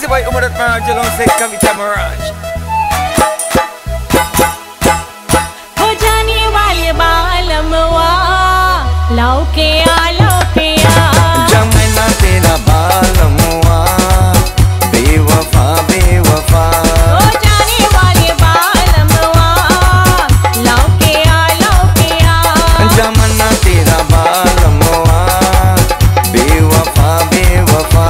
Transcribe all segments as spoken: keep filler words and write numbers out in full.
It's about Umar Maraj alongside Kavita Maraj. हो जाने वाले बालमवा लौके आ लौके आ जमाना तेरा बालमवा बेवफा बेवफा हो जाने वाले बालमवा लौके आ लौके आ जमाना तेरा बालमवा बेवफा बेवफा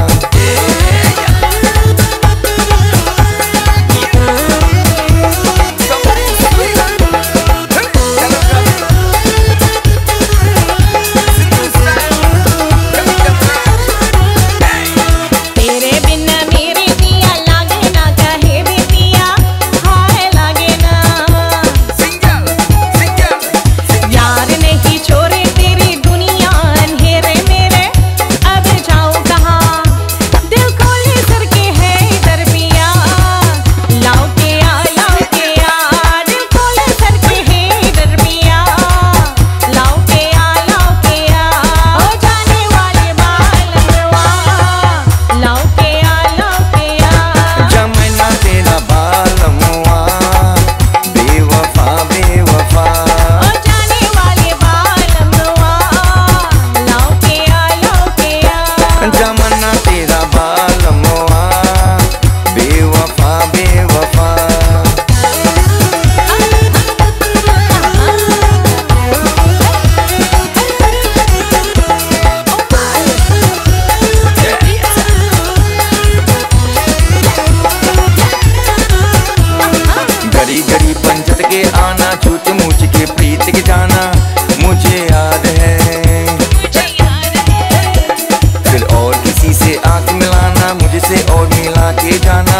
के आना छूट मूछ के प्रीत के जाना मुझे याद है, फिर और किसी से आंख मिलाना मुझसे और मिला के जाना।